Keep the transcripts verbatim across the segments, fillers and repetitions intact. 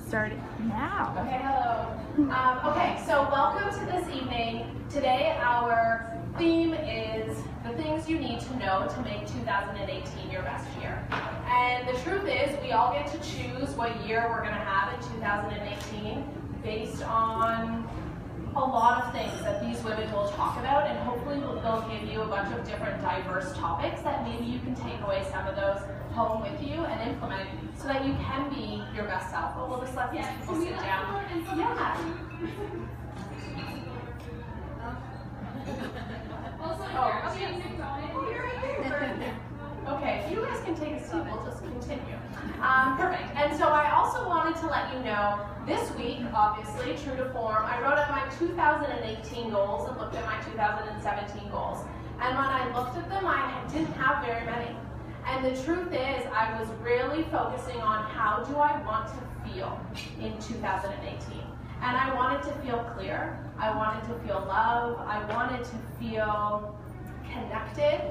start now. Okay, hello. Um, okay, so welcome to this evening. Today our theme is the things you need to know to make two thousand eighteen your best year. And the truth is, we all get to choose what year we're going to have in two thousand eighteen based on a lot of things that these women will talk about, and hopefully they'll give you a bunch of different diverse topics that maybe you can take away some of those home with you and implement so that you can be your best self. But we'll just let these people sit down. Yeah. Okay, if you guys can take a seat, we'll just continue. Um, perfect. And so I also wanted to let you know, this week, obviously, true to form, I wrote out my two thousand eighteen goals and looked at my two thousand seventeen goals. And when I looked at them, I didn't have very many. And the truth is, I was really focusing on how do I want to feel in two thousand eighteen. And I wanted to feel clear. I wanted to feel love. I wanted to feel connected.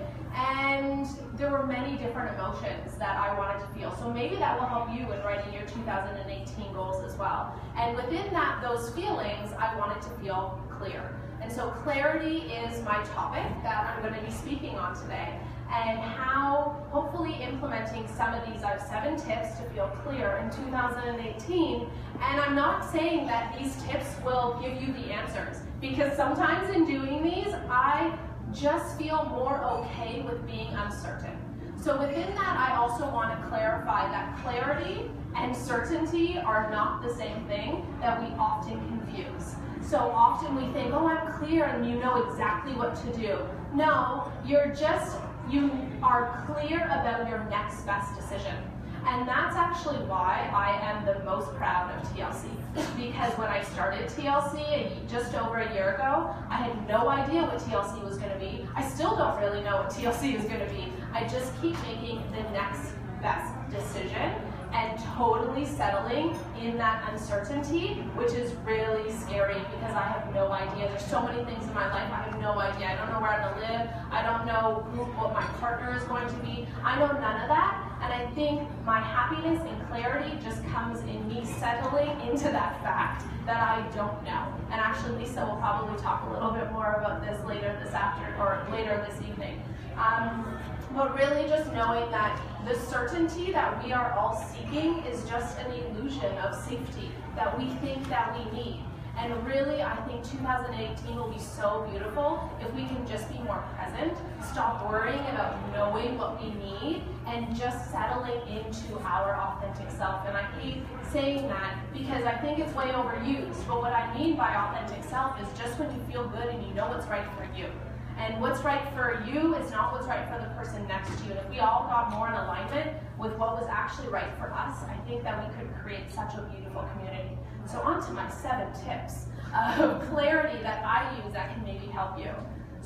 And there were many different emotions that I wanted to feel. So maybe that will help you in writing your two thousand eighteen goals as well. And within that, those feelings, I wanted to feel clear. And so clarity is my topic that I'm going to be speaking on today. And how, hopefully implementing some of these, I have seven tips to feel clear in two thousand eighteen. And I'm not saying that these tips will give you the answers, because sometimes in doing these, I just feel more okay with being uncertain. So within that, I also want to clarify that clarity and certainty are not the same thing, that we often confuse. So often we think, oh, I'm clear and you know exactly what to do. No, you're just, you are clear about your next best decision. And that's actually why I am the most proud of T L C. Because when I started T L C just over a year ago, I had no idea what T L C was going to be. I still don't really know what T L C is going to be. I just keep making the next best decision and totally settling in that uncertainty, which is really scary because I have no idea. There's so many things in my life I have no idea. I don't know where I'm going to live. I don't know who, what my partner is going to be. I know none of that. And I think my happiness and clarity just comes in me settling into that fact that I don't know. And actually, Lisa will probably talk a little bit more about this later this afternoon or later this evening. Um, but really just knowing that the certainty that we are all seeking is just an illusion of safety that we think that we need. And really, I think two thousand eighteen will be so beautiful if we can just be more present, stop worrying about knowing what we need, and just settling into our authentic self. And I hate saying that because I think it's way overused, but what I mean by authentic self is just when you feel good and you know what's right for you. And what's right for you is not what's right for the person next to you. And if we all got more in alignment with what was actually right for us, I think that we could create such a beautiful community. So on to my seven tips of clarity that I use that can maybe help you.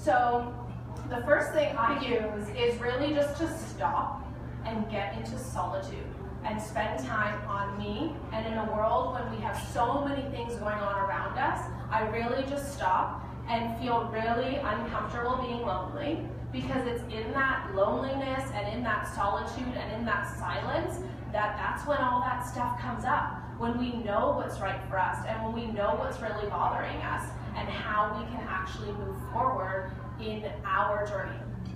So the first thing I use is really just to stop and get into solitude and spend time on me. And in a world when we have so many things going on around us, I really just stop and feel really uncomfortable being lonely, because it's in that loneliness and in that solitude and in that silence that that's when all that stuff comes up. When we know what's right for us and when we know what's really bothering us and how we can actually move forward in our journey.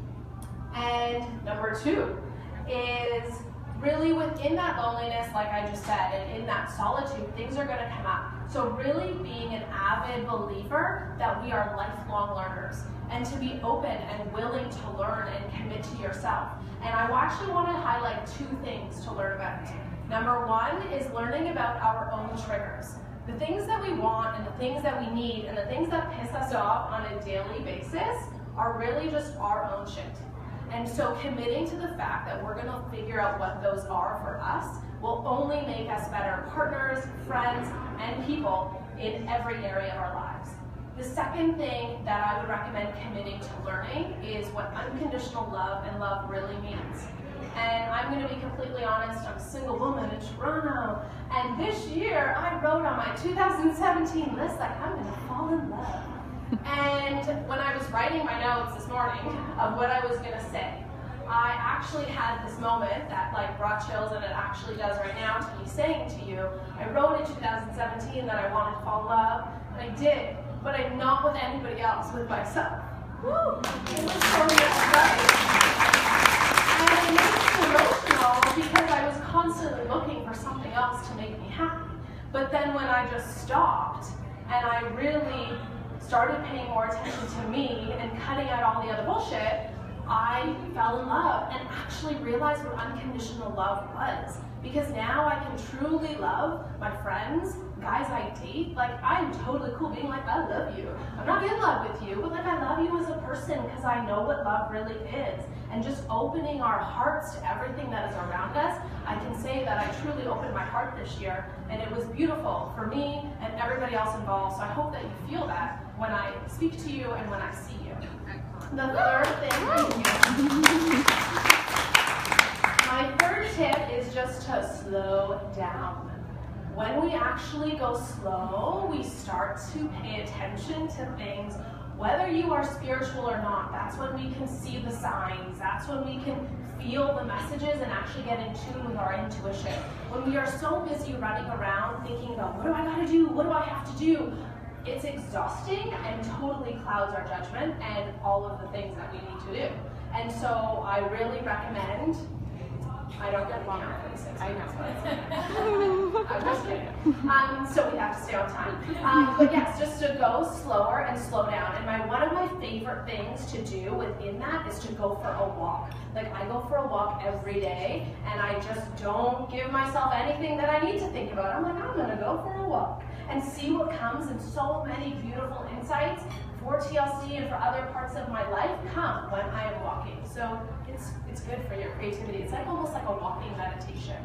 And number two is really within that loneliness, like I just said, and in that solitude, things are going to come up. So really being an avid believer that we are lifelong learners, and to be open and willing to learn and commit to yourself. And I actually want to highlight two things to learn about. Number one is learning about our own triggers. The things that we want and the things that we need and the things that piss us off on a daily basis are really just our own shit. And so committing to the fact that we're going to figure out what those are for us will only make us better partners, friends, and people in every area of our lives. The second thing that I would recommend committing to learning is what unconditional love and love really means. And I'm going to be completely honest, I'm a single woman in Toronto, and this year I wrote on my two thousand seventeen list like I'm going to fall in love. And when I was writing my notes this morning of what I was going to say, I actually had this moment that like brought chills, and it actually does right now, to me saying to you, I wrote in two thousand seventeen that I wanted to fall in love, and I did, but I'm not with anybody else, with myself. Woo! It was totally exciting. And it makes me emotional because I was constantly looking for something else to make me happy. But then when I just stopped, and I really started paying more attention to me and cutting out all the other bullshit, I fell in love and actually realized what unconditional love was. Because now I can truly love my friends, guys I date. Like, I'm totally cool being like, I love you. I'm not in love with you, but like, I love you as a person because I know what love really is. And just opening our hearts to everything that is around us, I can say that I truly opened my heart this year, and it was beautiful for me and everybody else involved. So I hope that you feel that when I speak to you and when I see you. The third thing, my third tip is just to slow down. When we actually go slow, we start to pay attention to things. Whether you are spiritual or not, that's when we can see the signs. That's when we can feel the messages and actually get in tune with our intuition. When we are so busy running around thinking about, what do I gotta do? What do I have to do? It's exhausting and totally clouds our judgment and all of the things that we need to do. And so I really recommend, I don't get long at thirty-six, I know. I'm just kidding. Um, so we have to stay on time. Um, but yes, just to go slower and slow down. And my one of my favorite things to do within that is to go for a walk. Like, I go for a walk every day, and I just don't give myself anything that I need to think about. I'm like, I'm gonna go for a walk and see what comes, and so many beautiful insights for T L C and for other parts of my life come when I am walking. So it's it's good for your creativity. It's like almost like a walking meditation.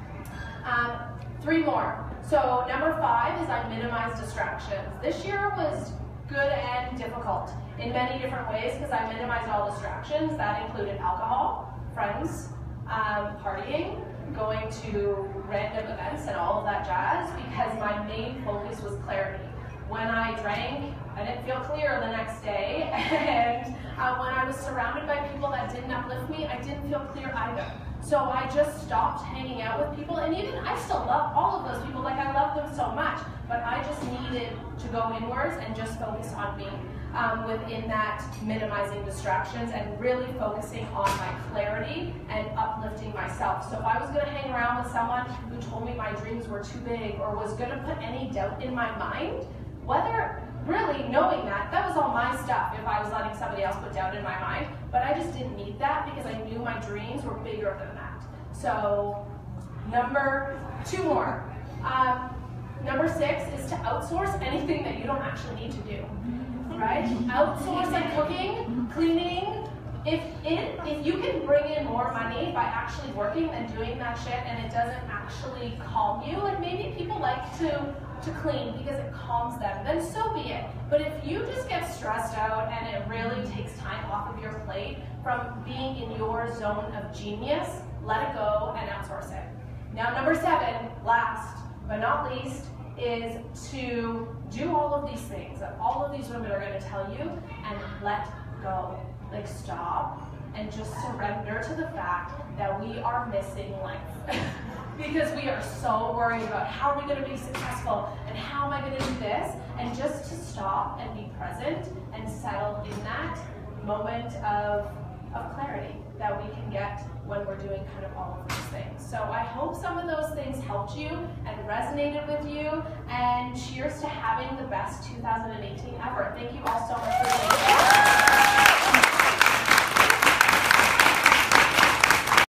Um, three more. So number five is I minimize distractions. This year was good and difficult in many different ways because I minimized all distractions. That included alcohol, friends, um, partying, going to random events and all of that jazz, because my main focus was clarity. When I drank, I didn't feel clear the next day, and uh, when I was surrounded by people that didn't uplift me, I didn't feel clear either. So I just stopped hanging out with people, and even I still love all of those people, like I love them so much, but I just needed to go inwards and just focus on me um, within that minimizing distractions and really focusing on my clarity and uplifting myself. So if I was gonna hang around with someone who told me my dreams were too big or was gonna put any doubt in my mind, whether really knowing that, that was all my stuff if I was letting somebody else put doubt in my mind, but I just didn't need that because I knew my dreams were bigger than that. So number two more. Um, number six is to outsource anything that you don't actually need to do, right? Outsource like cooking, cleaning. If, it, if you can bring in more money by actually working than doing that shit and it doesn't actually calm you, and maybe people like to to clean because it calms them, then so be it. But if you just get stressed out and it really takes time off of your plate from being in your zone of genius, let it go and outsource it. Now number seven, last but not least, is to do all of these things that all of these women are going to tell you and let go. Like, stop and just surrender to the fact that we are missing life. Because we are so worried about how are we going to be successful and how am I going to do this, and just to stop and be present and settle in that moment of, of clarity that we can get when we're doing kind of all of these things. So I hope some of those things helped you and resonated with you, and cheers to having the best two thousand eighteen ever. Thank you all so